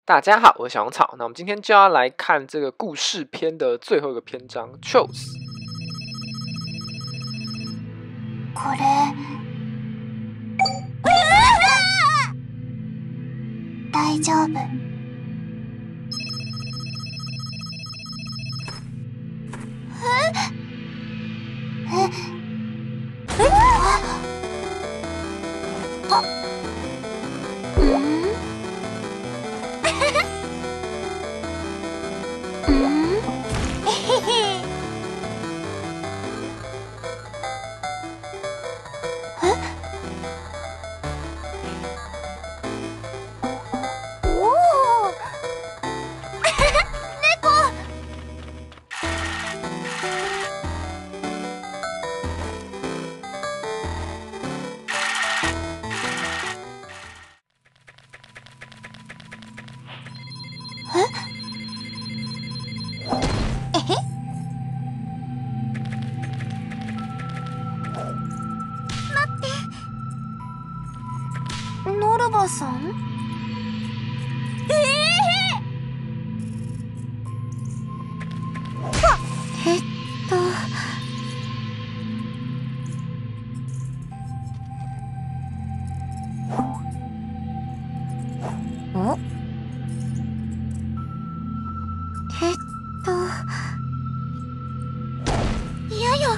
大家好，我是小红草。那我们今天就要来看这个故事篇的最后一个篇章 ，Chose。 これ大丈夫。ノルバさん？いやよ。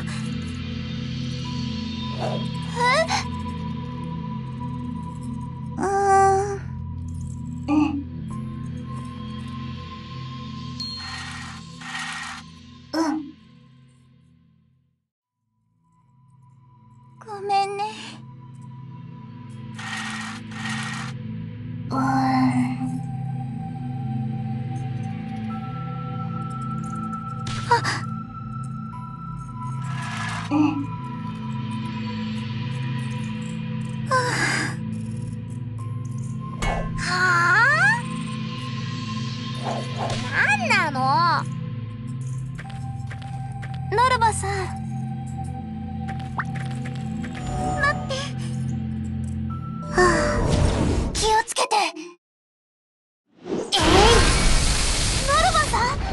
ごめんね。なんなの？ノルバさん。待って。気をつけて。ノルバさん？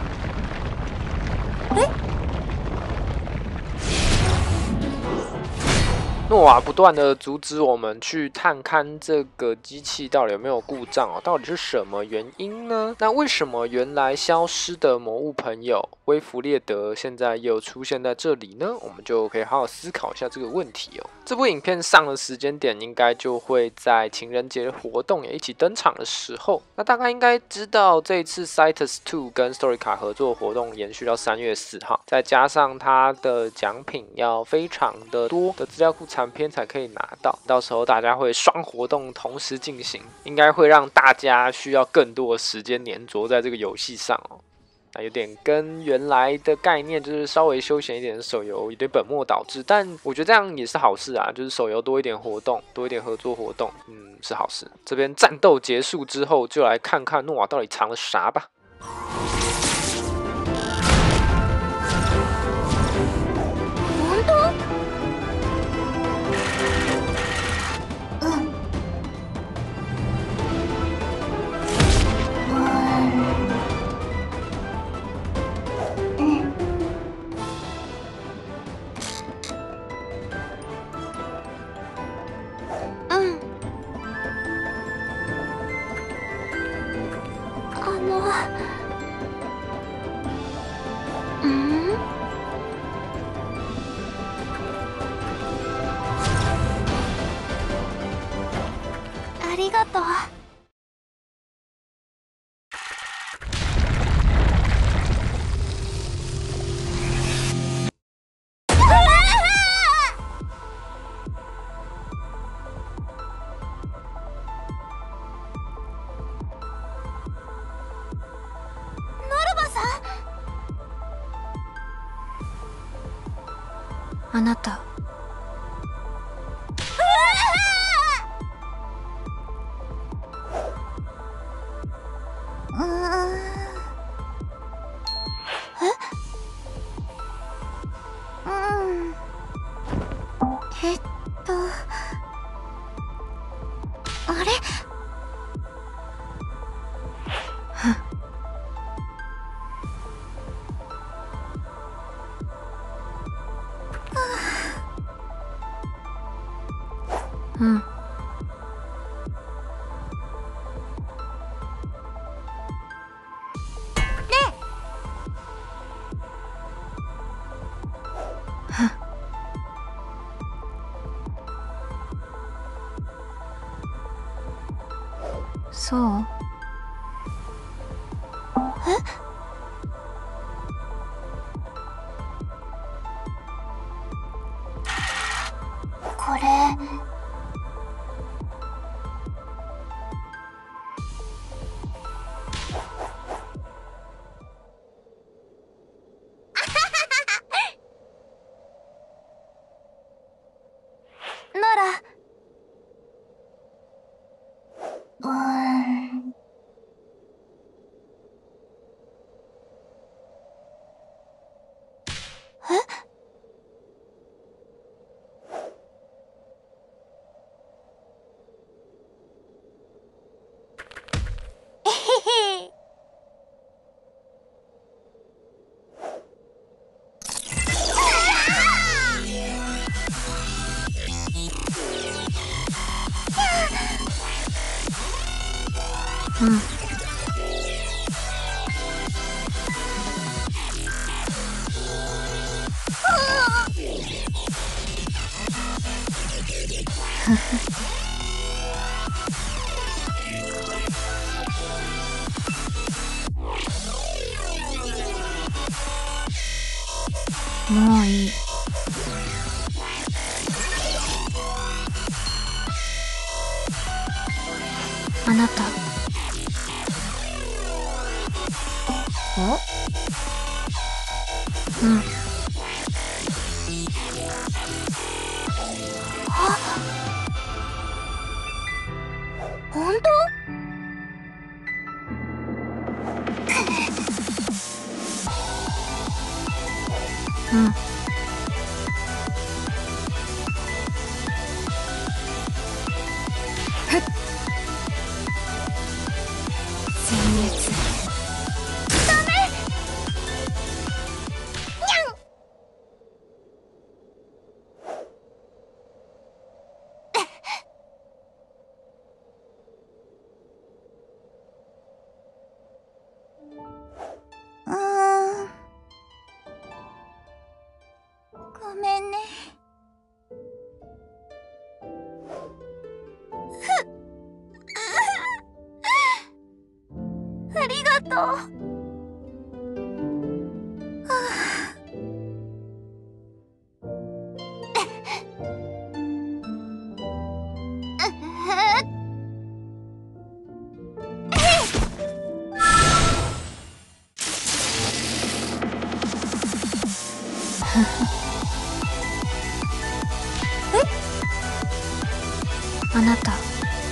诺瓦不断的阻止我们去探勘这个机器到底有没有故障哦，到底是什么原因呢？那为什么原来消失的魔物朋友威弗列德现在又出现在这里呢？我们就可以好好思考一下这个问题哦。这部影片上的时间点应该就会在情人节的活动也一起登场的时候。那大概应该知道这一次 Citus 2跟 Storica 合作活动延续到3月4号，再加上它的奖品要非常的多的资料库残篇才可以拿到，到时候大家会双活动同时进行，应该会让大家需要更多的时间黏着在这个游戏上哦。那有点跟原来的概念就是稍微休闲一点的手游有点本末倒置，但我觉得这样也是好事啊，就是手游多一点活動，多一点合作活动，是好事。这边战斗结束之后，就来看看诺瓦到底藏了啥吧。 ありがとう。あなた。あれ？ そう？え？これなら、え？えへへ。うん。もういい。あなた。お？うん。あ、本当？うん。ふっ。殲滅。ダメ。にゃん。ごめんね。ありがとう。あなた。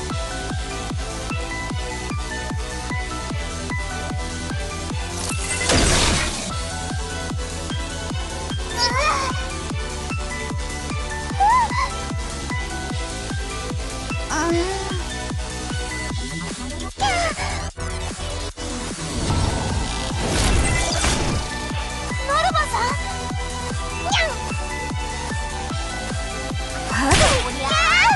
ノルマさん。にゃん。はっ。にゃ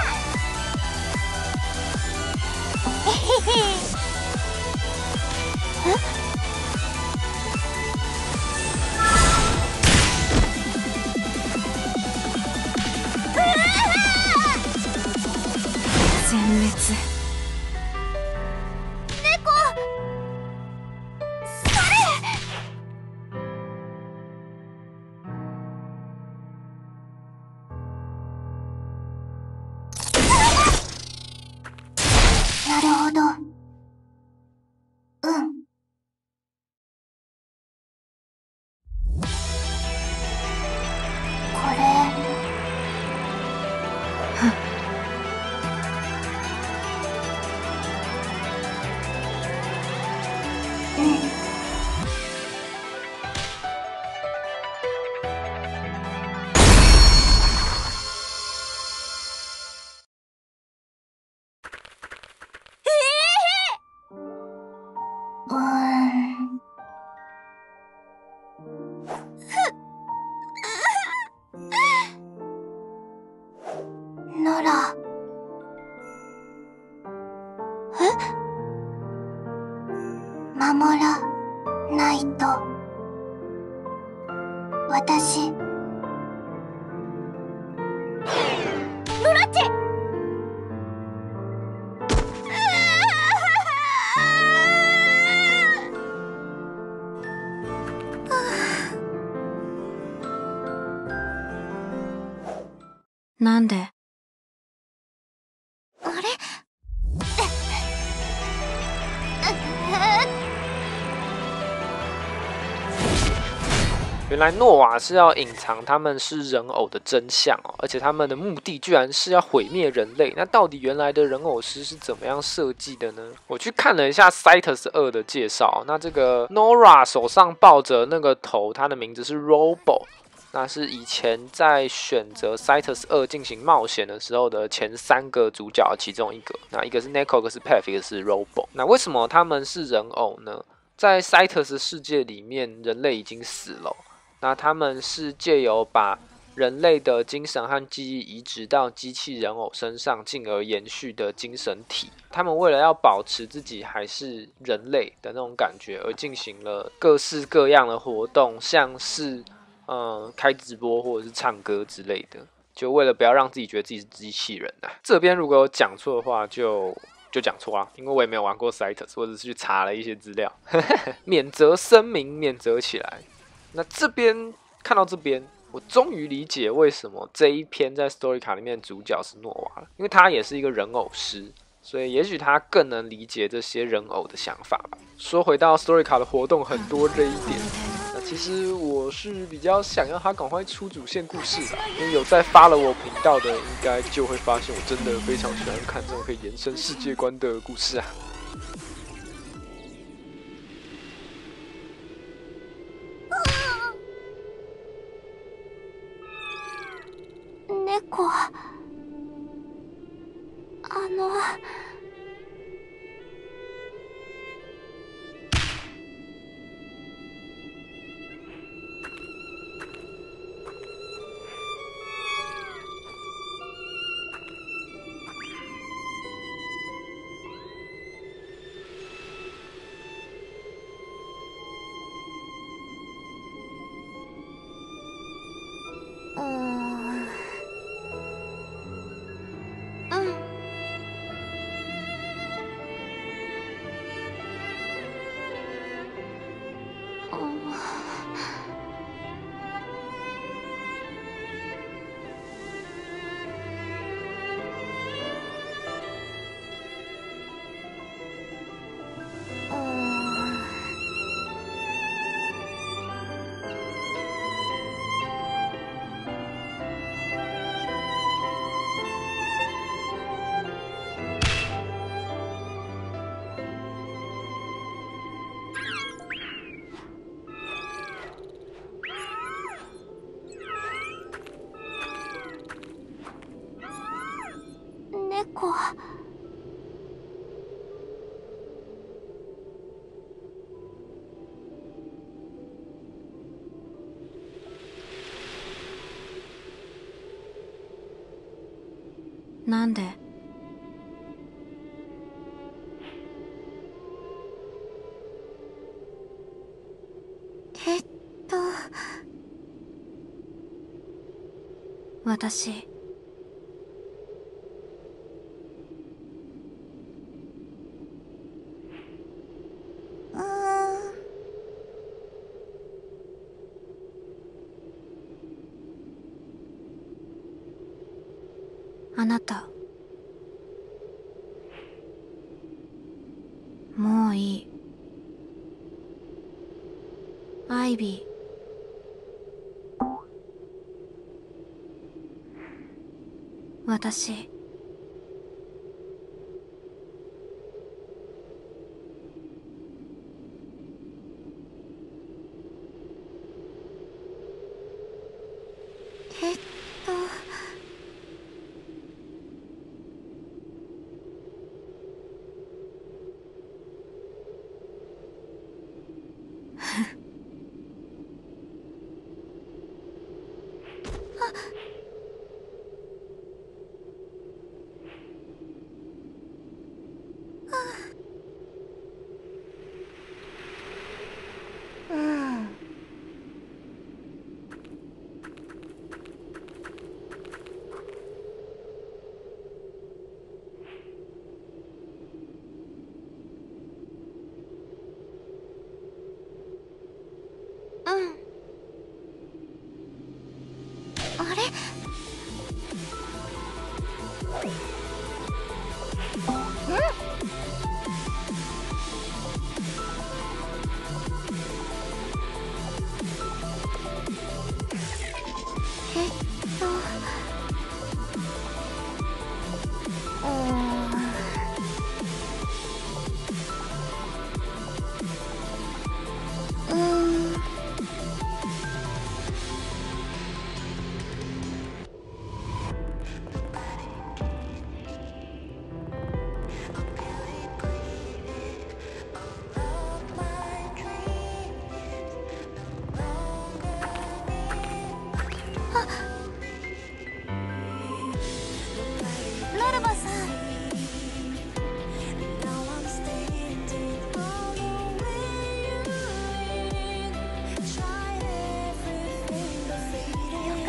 ー。えへへ。え？殲滅。猫。それ。なるほど。うん。これ。うん。うーん。なら。え？守らないと。私。ノラッチ！ なんで？ あれ？ 原来诺瓦是要隐藏他们是人偶的真相哦，而且他们的目的居然是要毁灭人类。那到底原来的人偶师是怎么样设计的呢？我去看了一下《Cytus 2》的介绍，那这个 Nora 手上抱着那个头，它的名字是 Robo， 那是以前在选择 Cytus 2进行冒险的时候的前3个主角其中一个。那一个是 Neko， 一个是 Path， 一个是 Robo。那为什么他们是人偶呢？在 Cytus 世界里面，人类已经死了。那他们是借由把人类的精神和记忆移植到机器人偶身上，进而延续的精神体。他们为了要保持自己还是人类的那种感觉，而进行了各式各样的活动，像是开直播或者是唱歌之类的，就为了不要让自己觉得自己是机器人啊。这边如果有讲错的话就讲错啦，因为我也没有玩过 Cytus， 我只是去查了一些资料，免责声明，免责起来。那这边看到这边，我终于理解为什么这一篇在 Story 卡里面的主角是诺瓦了，因为他也是一个人偶师，所以也许他更能理解这些人偶的想法吧。说回到 Story 卡的活动很多这一点，那其实我是比较想要他赶快出主线故事啦，因为有在follow我频道的，应该就会发现我真的非常喜欢看这种可以延伸世界观的故事啊。 猫、 なんで？私あなたもういい。アイビー、私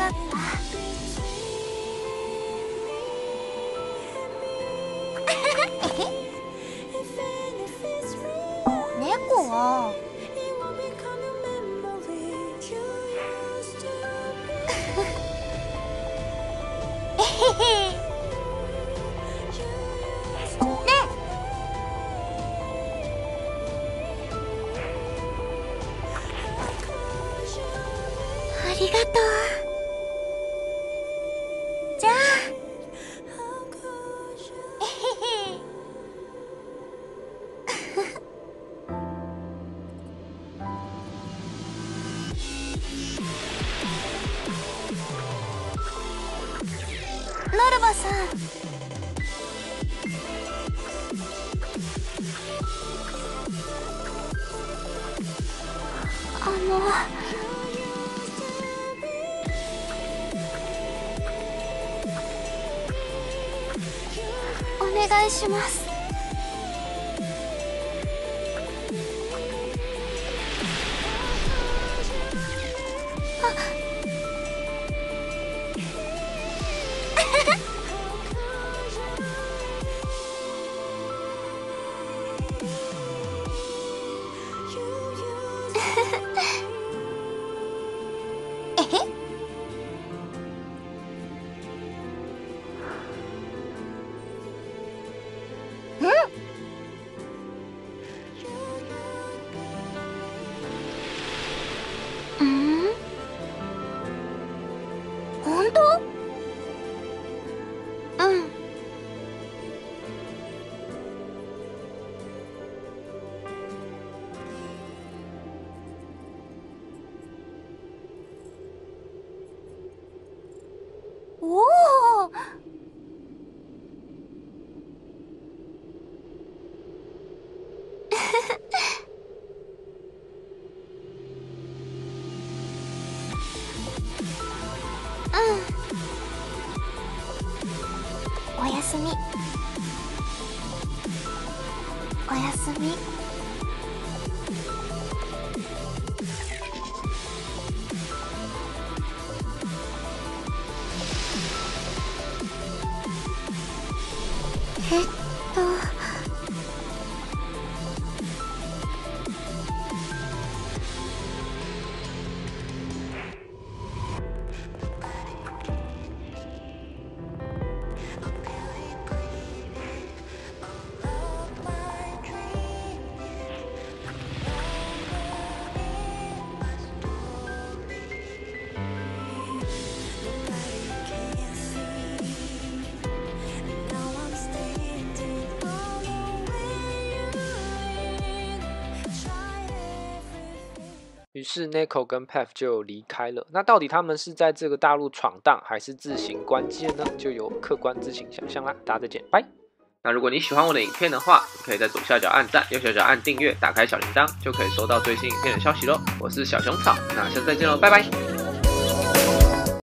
った猫はありがとう。じゃあノルバさん、お願いします。本当？うん。おお。おやすみ。おやすみ。 于是 Neko 跟 Path 就离开了。那到底他们是在这个大陆闯荡，还是自行关机了呢？就由客观自行想象啦。大家再见，拜。那如果你喜欢我的影片的话，可以在左下角按赞，右下角按订阅，打开小铃铛，就可以收到最新影片的消息咯。我是小熊草，那下次再见喽，拜拜。